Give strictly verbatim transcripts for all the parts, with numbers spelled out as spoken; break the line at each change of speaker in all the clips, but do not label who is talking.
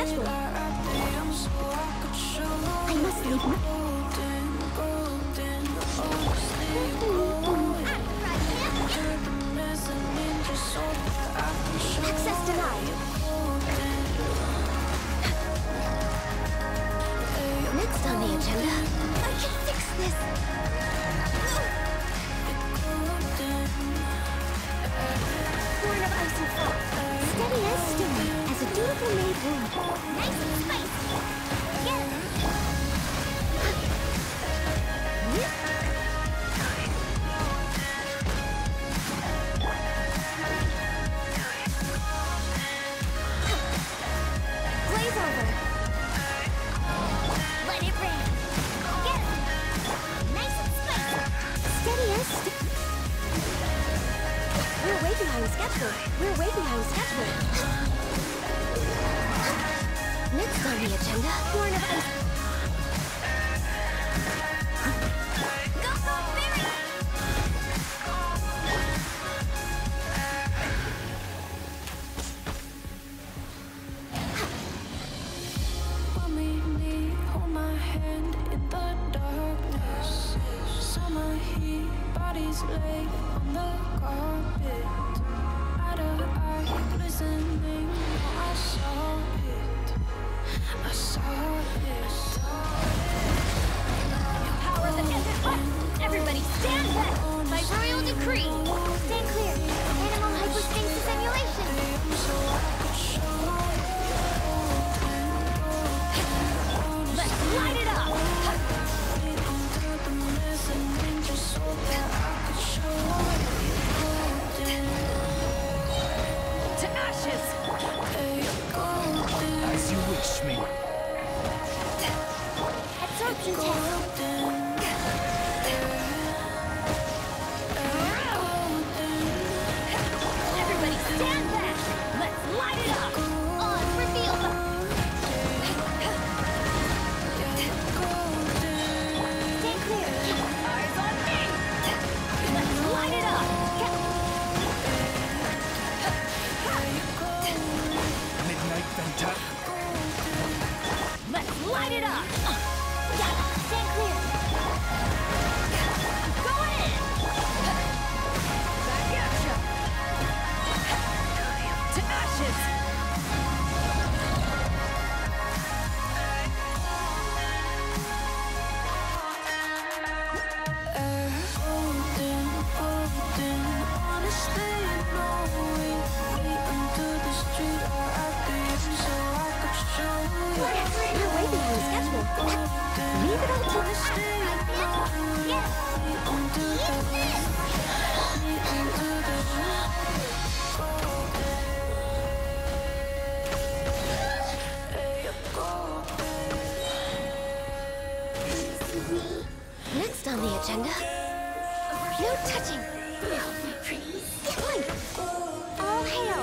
schedule. I must leave now. Access denied. Next on the agenda, I can fix this. Born of ice and fog, steady as stone, as a dutiful maid would. Nice and spicy. Get it. Blaze over. Let it rain. Get it. Nice and spicy. Steady as stone. We're way behind schedule. We're way behind schedule. Next on the agenda, Born of Ice. Go, go, Barry! Mommy, hold my hand in the darkness. Summer heat, bodies lay on the carpet. Eye to eye, glistening. I saw it. I saw it. Power the desert one. Everybody stand back. By royal decree. Stand clear. Animal hypostasis simulation. Let's light it up. To ashes.
As you wish me.
Absorption test. Everybody stand back. Let's light it up. On reveal. Stand clear. Eyes on me. Let's light it up.
Midnight Venture.
Let's light it up! Yeah, stand clear! I'm going in! Back at ya! To ashes! Air golden, golden, honestly knowing me under the street or at the end so I could show you. You're way behind schedule. Leave it all to the street. Yes. Next on the agenda, no touching. No, my pretties. Fine. All hail.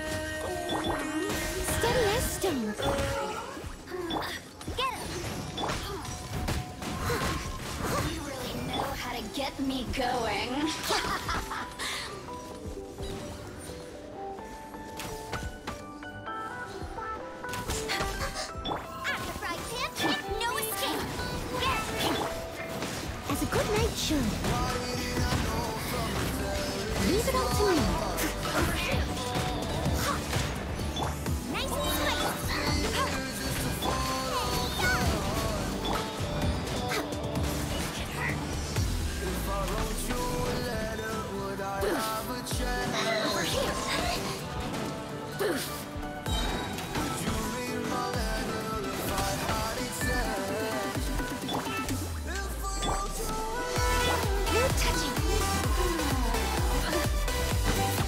Steady as stone. Get him.
You really know how to get me going.
After fried pan, no escape. Get him. As a good knight should. Leave it all to me. Nice and spicy. Over here. Boof. No touching.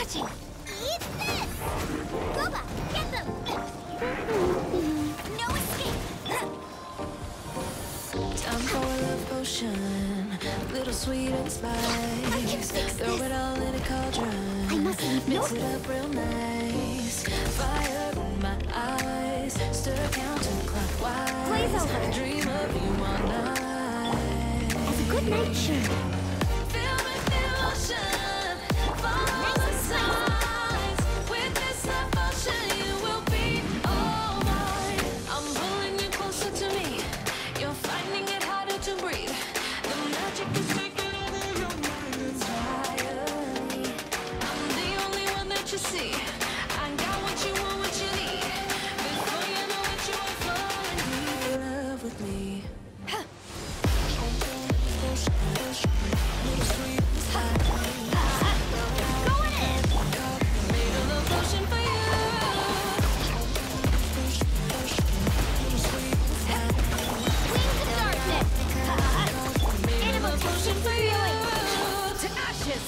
touching. Eat this! Boba, get them! No escape!
Time for a love potion, little sweet and spice. Throw it all in a cauldron.
I must leave
Mix
no-
it up real nice. Fire in my eyes, stir counterclockwise.
Glaze over.
Dream of you all night.
It's a good night shirt.
Filled with emotion, follow the signs. With this love potion, you will be all mine. I'm pulling you closer to me. You're finding it harder to breathe. The magic is taking over your mind entirely. I'm the only one that you see. I got what you want, what you need. Before you know it, you are falling deep in love with me.
Going in!
Made a love potion for you.
Wings of darkness!
Made a
Animal
love potion for you.
to ashes!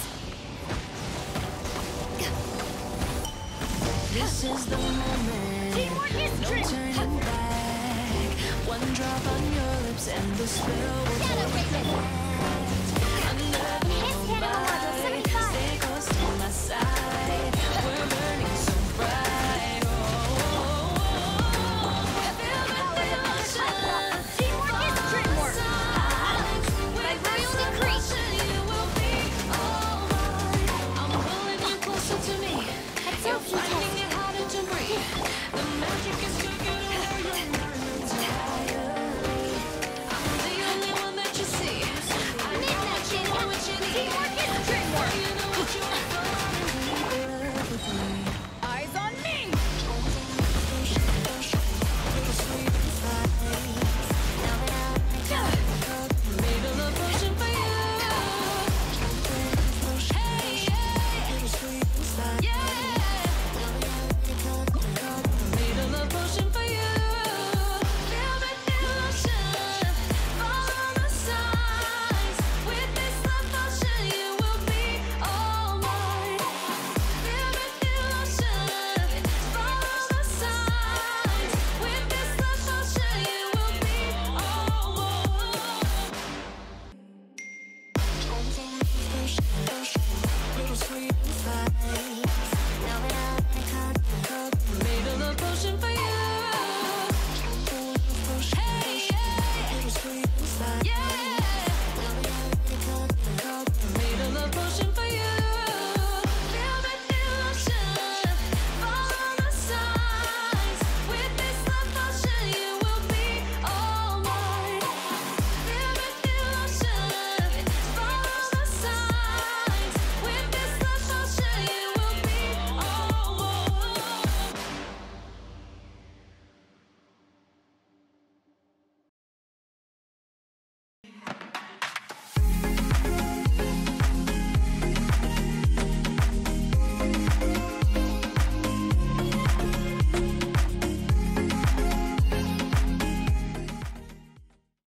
This is the moment.
Teamwork is
No
trick!
turning back. One drop on your lips and the spell will
Shadow
take
Raven!
Under the
Enhanced Hannibal Module
moonlight.
seventy-five.
Stay close to my side. We're burning so bright. Oh, oh, oh, oh. Feel the emotion.
Teamwork is dreamwork! By royal decree!
You will be all mine. I'm pulling you closer to me.
That's
You're
so
finding it harder to breathe. The magic is taking over your mind entirely. I'm the only one that you see. I know what you want, what you need.
Teamwork is dreamwork!
You know what you want, falling in love with me.
Eyes on me!
Made a love potion for you. Hey, yeah, yeah. Made a love potion for you. Feel the emotion, follow the signs. With this love potion, you will be all mine. Feel the emotion, follow the signs. With this love potion, you will be all mine. Made a love potion for you. Hey, yeah, yeah.